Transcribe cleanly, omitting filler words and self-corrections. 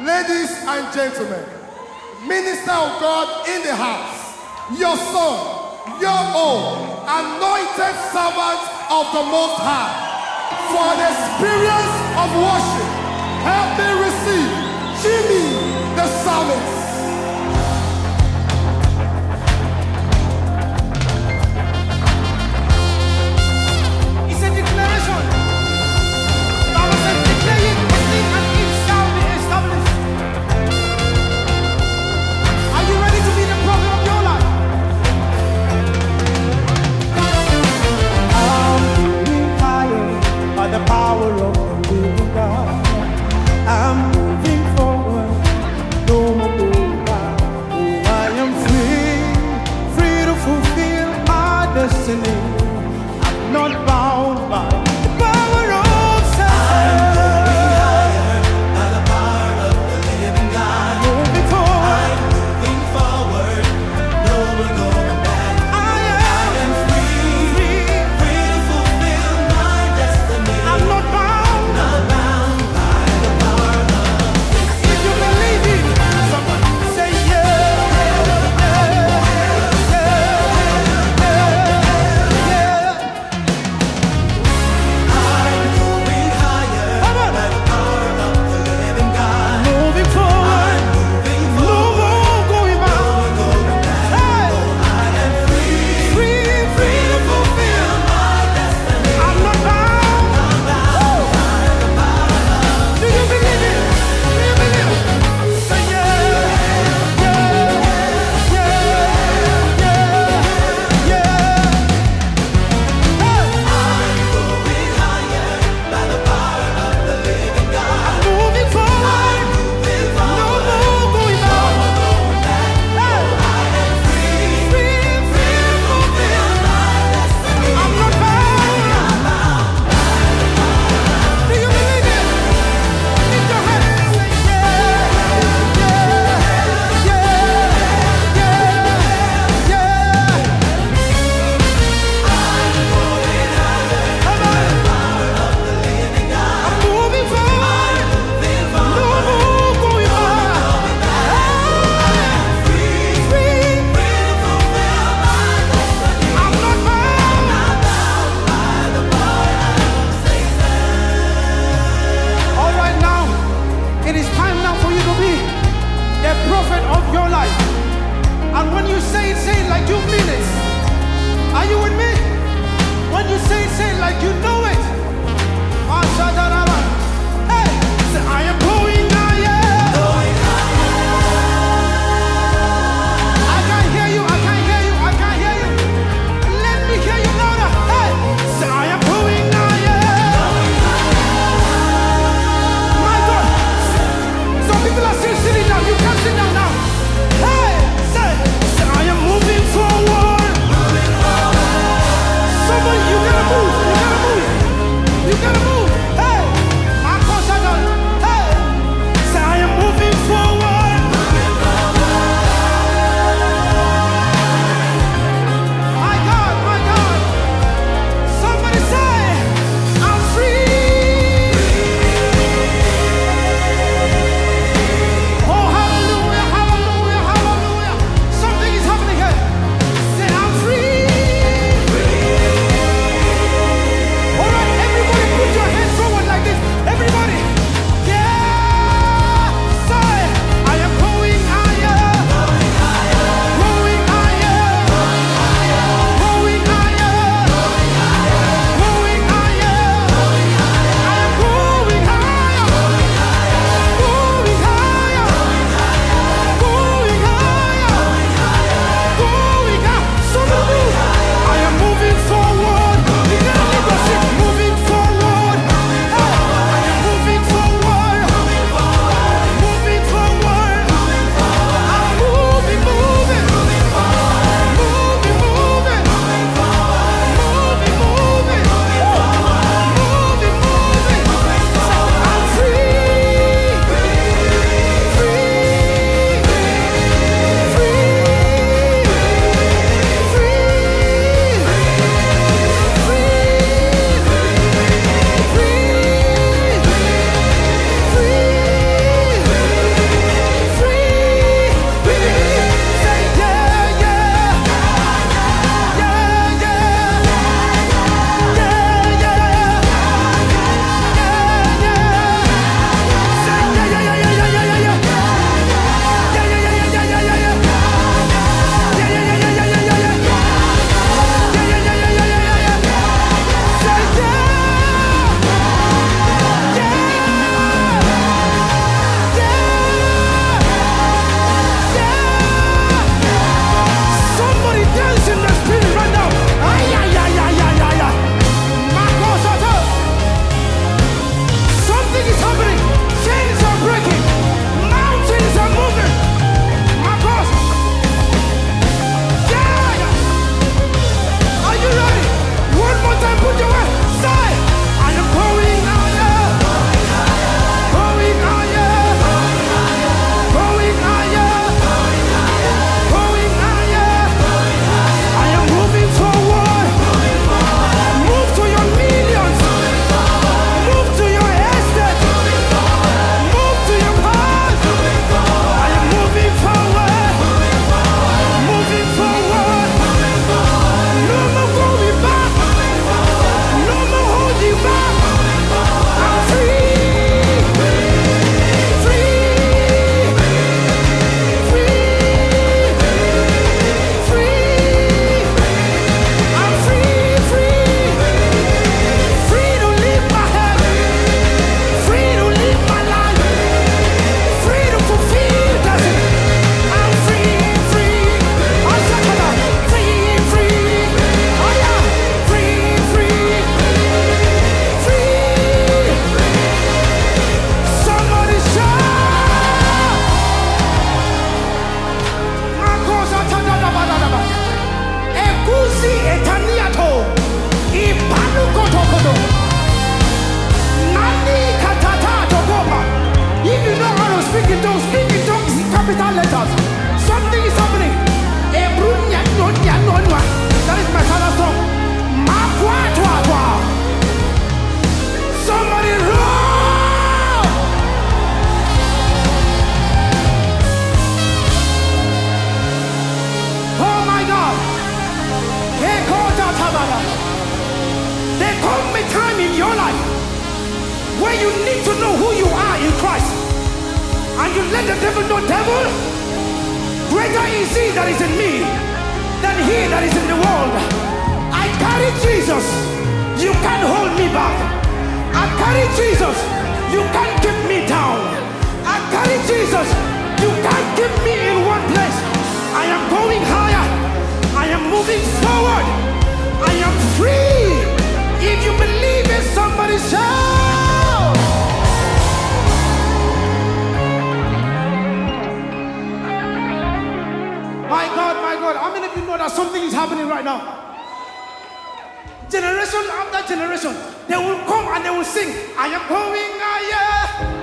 Ladies and gentlemen, minister of God in the house, your son, your own, anointed servants of the Most High, for an experience of worship, help me receive Jimmy the Psalmist. It's a declaration. Bible says, declare it, believe, and it shall be established. Are you ready to be the prophet of your life? I'm moving higher by the power of the living God. I'm moving forward, no more going back. Oh, I am free, free to fulfill my destiny. I'm not bound by the power of Satan. By the power of the living God, Moving forward, I'm moving forward, no more going back. I am Free to fulfill my destiny. I'm not bound. Not bound by the power of If you believe it, somebody say yeah, yeah, yeah, yeah. I'm moving higher. Come on. By the power of the living God, Moving forward, moving no forward, more going back. going back. Hey, I am free free, to fulfill my destiny. I'm not bound. Do you believe it? Do you believe it? Say yeah, yeah, yeah, yeah, yeah. Hey, Going higher by the power of the living God. moving forward, Moving no forward, more going back. Hey, free, fulfill my destiny. I'm not bound. Do you believe it? Lift your hands. Say yeah, yeah, yeah, yeah, yeah. Come on. I'm moving forward. No more going back. Free. I'm not bound. All right, now it is time now for you to be the prophet of your life. And when you say it like you mean it. Are you with me? When you say it like you know it. Hey, say I am going higher. I can't hear you. I can't hear you. I can't hear you. Let me hear you louder. Hey, say I am going higher. My God. Some people are still sitting down. You can't sit down now. Hey, say I am moving forward. Somebody, you gotta move. You gotta move. You gotta move. Hey, capital letters. Something is happening. That is my father's song. Somebody roar! Oh my God! There comes a time in your life where you need to know who you are in Christ, and you let the devil know, devil, greater is he that is in me than he that is in the world. I carry Jesus, you can't hold me back. I carry Jesus, you can't keep me down. I carry Jesus, you can't keep me in one place. I am going higher, I am moving forward, I am free. If you believe it, somebody shout. My God, how many of you know that something is happening right now? Generation after generation, they will come and they will sing, I am going higher.